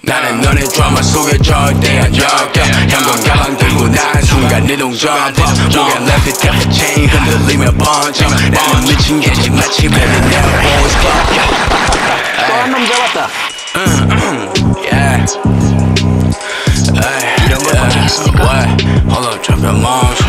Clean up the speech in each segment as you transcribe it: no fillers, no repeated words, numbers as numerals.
나는 너네 드라마 속에 절대 안 엮여 현관 가방 들고 난 순간 이동 점퍼 목에 left it left chain 흔들리며 번져 나는 미친 개지 마치 벨리 내어 boys club 또 한 놈 잡았다. yeah 이런 걸 포기했으니까. Hold up 잠깐 멈춰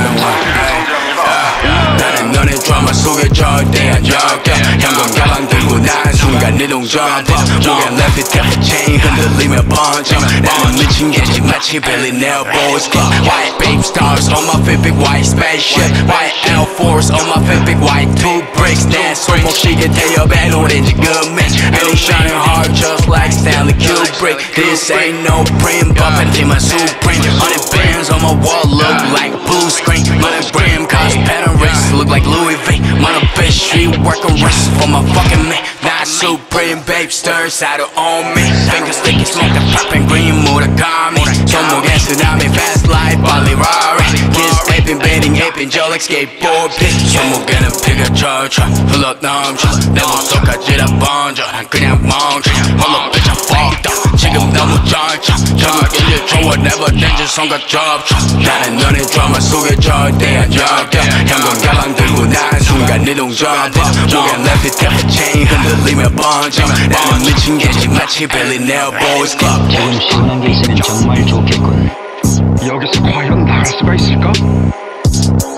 나는 너네 드라마 속에 절대 안 엮여 현관 가방 들고 난 순간 이동 점퍼 목에 left it left chain 흔들리며 번져 나는 미친 개지 마치 벨리 내어 boys club White babe stars on my fit big white spaceship White Air Force on my fit big white two bricks 난 손목시계 태엽엔 오렌지 금맥 And I'm shining hard just like Stanley Kubrick This ain't no prim but 팬티만 supreme 100 bands on my wall look like blue screen Money brim cause pattern wrists look like Louis V Money bitch street working wrists for my fucking man Not supreme babe stir saddle on me Fingers sticky smoke the poppin' green Murakami 손목에 쓰나미 fast like Bali Rari Kiss taping bending aping 저 like skateboard pitch 손목에는 피가 철철 흘러 넘쳐 내 몸속까지 다 번져 난 그냥 멈춰 홀로 bitch I'm fucked up 지금 너무 절쳐 저기 좋아 never danger 손과 접촉 나는 너네 드라마 속에 절대 안 엮여 현관 가방 들고 난 순간 이동 점퍼 목에 left it left chain 흔들리며 번져 나는 미친 개지 마치 벨리 내어 boys club 지금 신난 게 있으면 정말 좋겠군. 여기서 과연 나갈 수가 있을까?